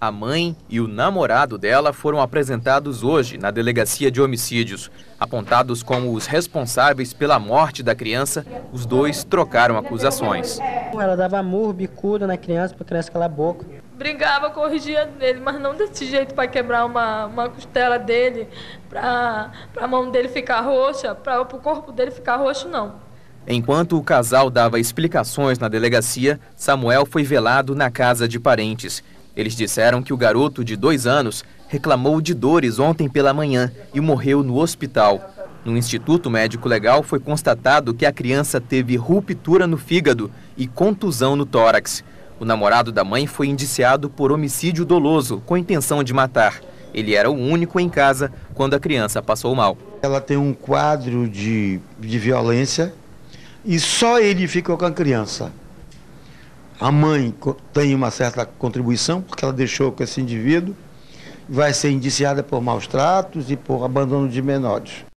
A mãe e o namorado dela foram apresentados hoje na Delegacia de Homicídios. Apontados como os responsáveis pela morte da criança, os dois trocaram acusações. Ela dava murro, bicuda na criança, para a criança calar a boca. Brigava, corrigia dele, mas não desse jeito para quebrar uma costela dele, para a mão dele ficar roxa, para o corpo dele ficar roxo, não. Enquanto o casal dava explicações na delegacia, Samuel foi velado na casa de parentes. Eles disseram que o garoto de 2 anos reclamou de dores ontem pela manhã e morreu no hospital. No Instituto Médico Legal foi constatado que a criança teve ruptura no fígado e contusão no tórax. O namorado da mãe foi indiciado por homicídio doloso com intenção de matar. Ele era o único em casa quando a criança passou mal. Ela tem um quadro de violência e só ele ficou com a criança. A mãe tem uma certa contribuição, porque ela deixou com esse indivíduo, vai ser indiciada por maus tratos e por abandono de menores.